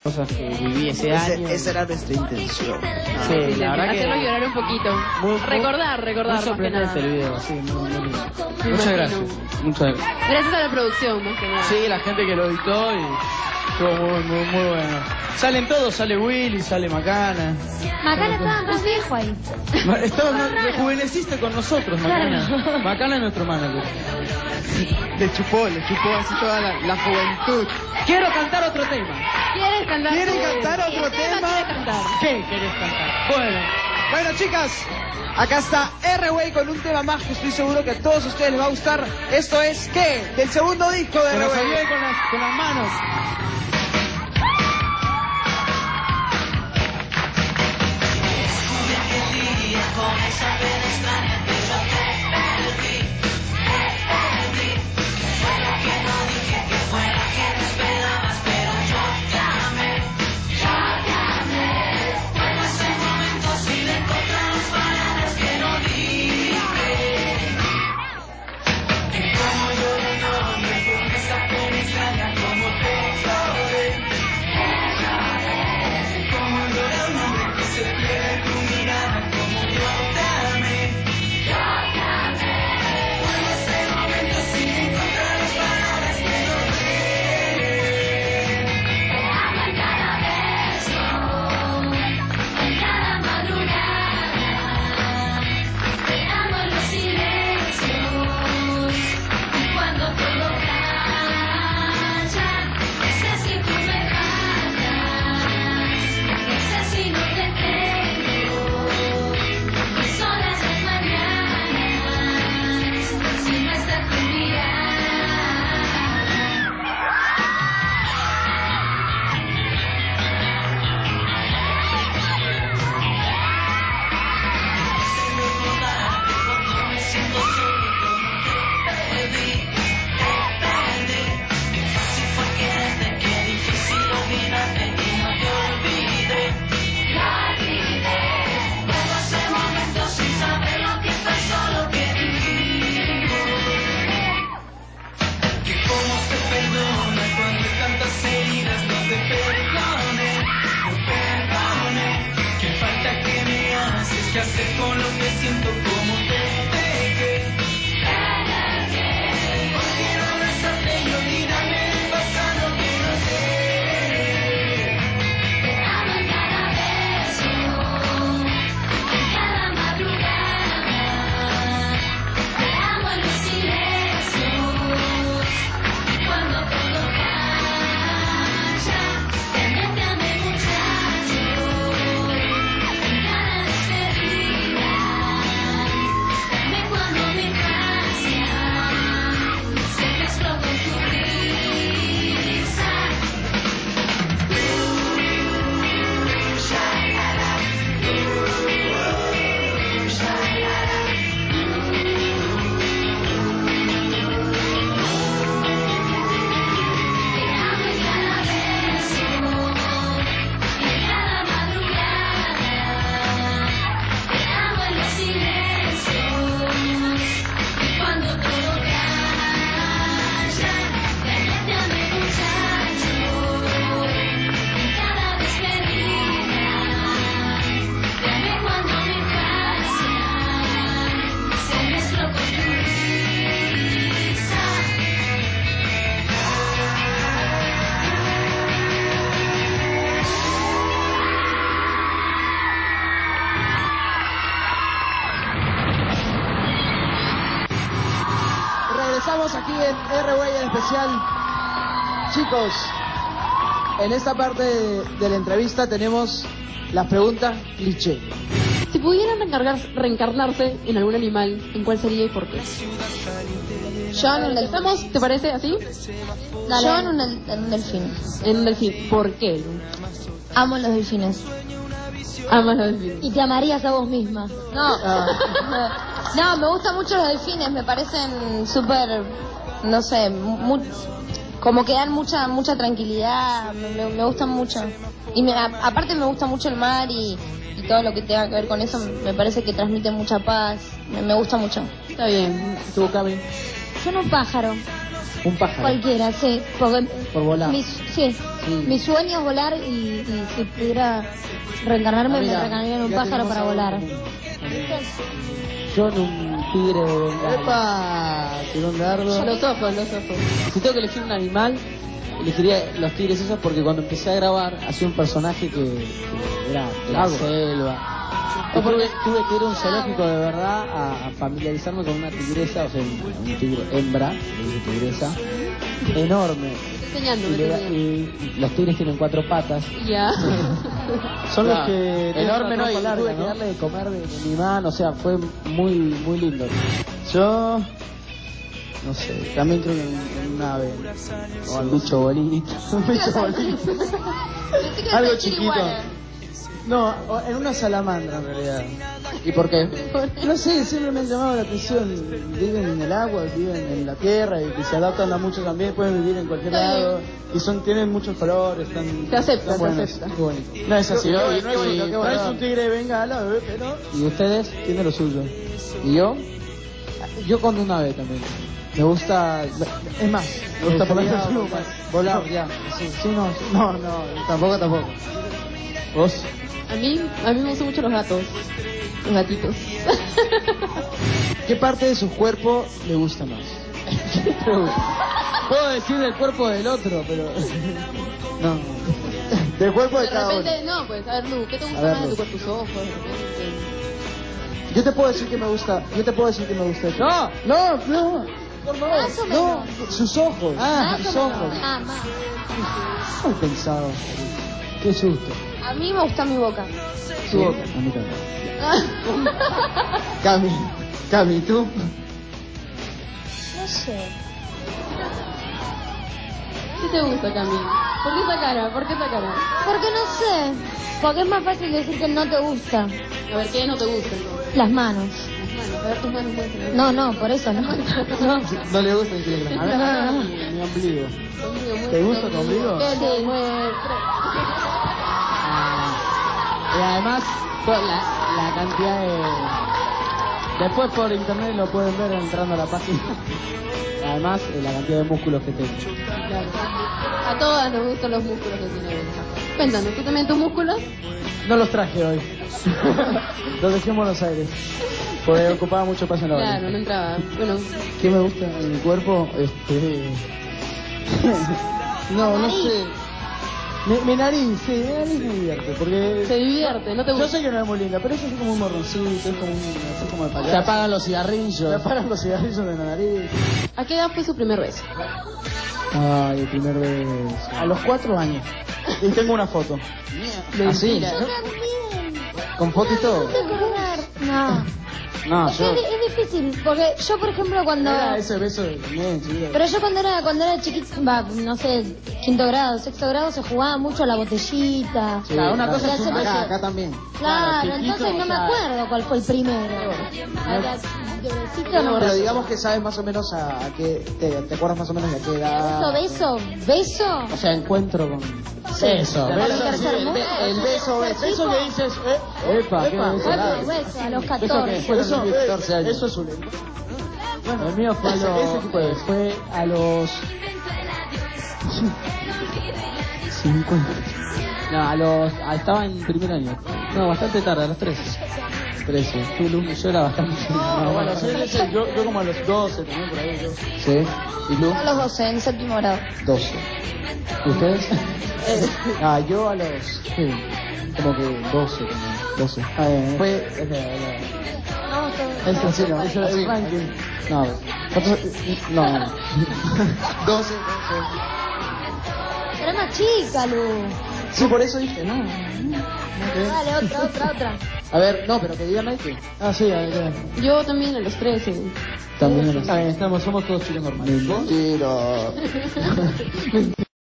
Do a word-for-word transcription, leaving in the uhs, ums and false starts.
cosas que viví ese, ese año. Esa era nuestra intención. No, sí, la verdad que hacerlo llorar un poquito. Muy, recordar, recordar. Muy sorprendente el video, sí, muy, muy lindo. Me Muchas imagino. gracias. Muchas gracias. Gracias a la producción, más que nada. Sí, la gente que lo editó y estuvo muy, muy, muy bueno. Salen todos, sale Willy, sale Macana. Macana estaba más viejo ahí. Estaba, no, rejuveneciste con nosotros, Macana. Claro. Macana es nuestro manager. Le chupó, le chupó así toda la, la juventud. Quiero cantar otro tema. ¿Quieres cantar? ¿Quieren cantar ¿Qué otro tema? quiere cantar? ¿Qué querés cantar? Bueno. Bueno, chicas, acá está R-Way con un tema más que estoy seguro que a todos ustedes les va a gustar. Esto es, ¿qué? Del segundo disco de Que nos R-Way. ayude con las, con las manos. ¿Qué hacer con lo que siento? ¿Cómo te dejé? ¿Por qué no abrazarte y olvídame del pasado que no sé? Te amo en cada beso, en cada madrugada. Te amo en los silencios, y cuando todo calla, permítame muchacho, en cada despedida. Dame cuando mi gracia se mezcló con tu risa. Uh, shalala, uh, shalala. Te amo en cada beso, en cada madrugada. Te amo en los silencios, y cuando todo calla, permítame muchacho, en cada despedida. Dame cuando mi gracia se mezcló con tu risa. Regresamos aquí en R-Way en especial. Chicos, en esta parte de, de la entrevista tenemos las preguntas cliché. Si pudieran reencargar- reencarnarse en algún animal, ¿en cuál sería y por qué? Yo en un delfín. ¿Estamos? ¿Te parece así? Dale. Yo en un, del- en un delfín. En un delfín. ¿Por qué? Amo los delfines. Amas los delfines. Y te amarías a vos misma. No. No, me gustan mucho los delfines. Me parecen súper, no sé, mu- como que dan mucha mucha tranquilidad. Me, me- me gustan mucho. Y me- a- aparte me gusta mucho el mar y, y todo lo que tenga que ver con eso. Me parece que transmite mucha paz. Me, me gusta mucho. Está bien. ¿Tú, Cami? Yo en un pájaro. Un pájaro. Cualquiera, sí. Porque Por volar. mis- sí. Sí. Mi sueño es volar y, y si pudiera reencarnarme, Ah, me mira, reencarnaría en un ya pájaro tenemos para algo en volar. común. Yo en un tigre de Bengala. ¡Epa! Tiró un dardo. Los ojos, los ojos. Si tengo que elegir un animal, elegiría los tigres esos porque cuando empecé a grabar hacía un personaje que, que era de la Lago. selva. Y tuve, tuve que ir a un zoológico de verdad a, a familiarizarme con una tigresa, o sea, un, un tigre hembra, le dije tigresa, enorme. Estoy enseñando, Y, me le da- estoy enseñando. y los tigres tienen cuatro patas. Ya. Son los Claro, que... tienen enorme, una ¿no? Y trompa tuve larga, que ¿no? darle de comer de, de mi mano, o sea, fue muy, muy lindo. Yo... No sé, también creo que un, un ave. O al bicho bolito. Un bicho bonito. Algo chiquito. No, o- en una salamandra en realidad. ¿Y por qué? No sé, siempre me han llamado la atención. Viven en el agua, viven en la tierra y, y se adaptan a muchos ambientes, pueden vivir en cualquier Está bien. lado. Y son, tienen muchos colores, están... Se acepta, están se buenos. acepta. Qué bonito. No es así, Y- no, y- y no es bonito, y- qué bueno. Es un tigre de Bengala, eh, pero ¿Y ustedes? tiene lo suyo. ¿Y yo? Yo con un ave también. Me gusta, es más, me gusta poner las plumas, volar, ya. Sí, sí, no, no, no, tampoco, tampoco. ¿Vos? A mí, a mí me gustan mucho los gatos. Los gatitos. ¿Qué parte de su cuerpo le gusta más? Puedo decir del cuerpo del otro, pero... No. Del cuerpo de De cada uno. repente, no, pues, a ver, Lu, ¿qué te gusta A ver, más de Lu. tu cuerpo? Tus ojos, de repente. Yo te puedo decir que me gusta, yo te puedo decir que me gusta. No, no, no. Por favor. Más o No, menos. sus ojos. Ah, Más sus o ojos. menos. Ah, más. Muy pensado. Qué susto. A mí me gusta mi boca. Su boca. A mí también. Cami, Cami, tú. No sé. ¿Qué te gusta, Cami? ¿Por qué esa cara? ¿Por qué esa cara? Porque no sé. Porque es más fácil decir que no te gusta. A ver, ¿qué no te gusta entonces? Las manos. Las manos. A ver tus manos, muéstrame. No, no, por eso no. No. No le gusta el tigre. A ver, nada, mi, mi ombligo. ¿Te gusta tu ombligo? Sí, muestra. Y además, toda la, la cantidad de... Después por internet lo pueden ver entrando a la página. Además, eh, la cantidad de músculos que tengo. Claro. A todas nos gustan los músculos que tiene Benja. Cuéntanos, ¿tú también tus músculos? No los traje hoy. Los dejé en Buenos Aires. Porque ocupaba mucho espacio en la Claro, valija. no entraba. Bueno, ¿Qué me gusta en mi cuerpo? Este... no, no sé. Mi, mi nariz, sí, mi nariz me divierte. Porque se divierte, ¿no te yo gusta? sé que no es muy linda, pero es así como un morroncito, es como un, así como el payaso. Se apagan los cigarrillos. Se apagan los cigarrillos de la nariz. ¿A qué edad fue su primer beso? Ay, el primer beso. A los cuatro años. Y tengo una foto. Así, Mentira. Yo también. con foto y todo. No te acordar. No. No, Es, yo... que es difícil, porque yo, por ejemplo, cuando... Era ese beso de también, chiquita. Pero yo cuando era cuando era chiquita, va, no sé, quinto grado, sexto grado, se jugaba mucho a la botellita. Sí, claro, una cosa Ya es se un me- acá, acá también. Claro, chiquito, entonces no me ya. acuerdo cuál fue el primero. Acá, de besito no me Pero acuerdo. digamos que sabes más o menos a, a qué, te, te acuerdas más o menos de a qué edad. Beso, beso, beso. O sea, encuentro con... Sí, Eso. el Para beso, el tercer sí, el, mundo. be- el beso, beso, Tipo- eso que dices, eh, Epa, ¿qué epa, beso? claro. Beso, beso, a los ¿Eso qué? catorce. Eso, eso, Fue a los catorce años. eso es su lengua. Bueno, El mío fue a ese- los... ese tipo de beso. Fue a los... cincuenta. No, a los... ah, estaba en primer año. No, bastante tarde, a los trece. trece. Tú, Lu, yo era bastante... No, bueno, sí, sí, yo, yo como a los doce también por ahí. Yo. Sí. ¿Y Lu? A los doce, en séptimo grado. doce. ¿Y ustedes? Ah, yo a los... Sí. como que doce también. doce. Ah, eh, Fue... No, todo- Es sencillo, es el ranking. No, ¿cuántos? No, no. doce. Era más chica, Lu. Sí, por eso dije, no. Dale, otra, otra, otra. A ver, no, pero que digan ahí que... Ah, sí, a ver. Yo también a los trece. También. Está bien, estamos, somos todos chicos normales. Mentira.